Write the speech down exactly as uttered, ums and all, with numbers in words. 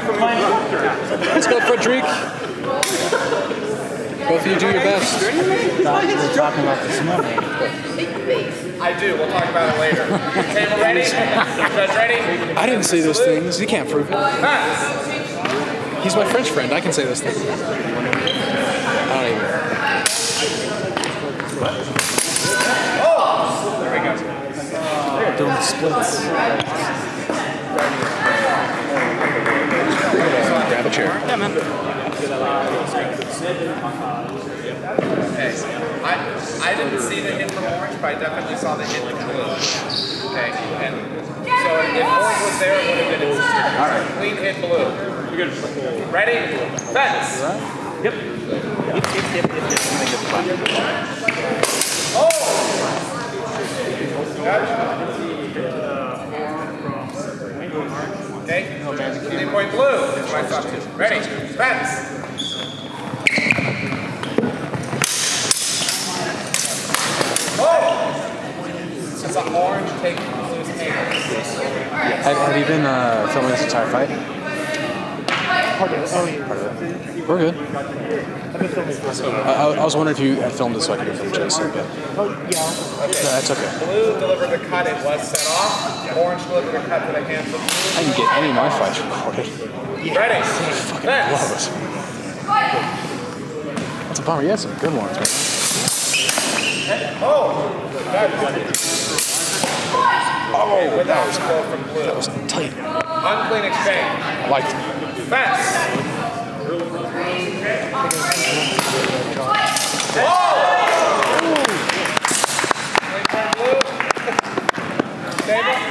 Let's go, Fredric. Both of you do your best. I thought you were talking about this morning. I do. We'll talk about it later. Table ready? Judge ready? I didn't say those things. You can't prove it. Pass. He's my French friend. I can say those things. I don't even. Oh! There we go. Doing splits. Grab a chair. Yeah, man. Okay. I, I didn't see the hit from orange, but I definitely saw the hit from blue. Okay. And so if orange was there, it would have been a clean hit blue. Ready? Fence. Yep. Yep, yep, yep, yep. Oh! Judge? Okay. Clean point blue is my substitute. Ready? Fence. Oh! It's an orange take blue's hand. Have, have you been uh, filming this entire fight? Part of it. Oh, yeah. Part of it. We're good. I've been filming for I, I, I was wondering if you had filmed this so I could hear from Jason. But Oh, yeah. Okay. no, that's okay. Blue delivered the cut, it was set off. Orange delivered the cut to the hands of blue. I can get any of my fights recorded. Ready? Fucking Fence. love it. That's a bummer. You had some good ones, man. Oh! That Oh, without the blow from blue. that was tight. Unclean exchange. I liked it. Fence. Oh! Clean point blue. Table.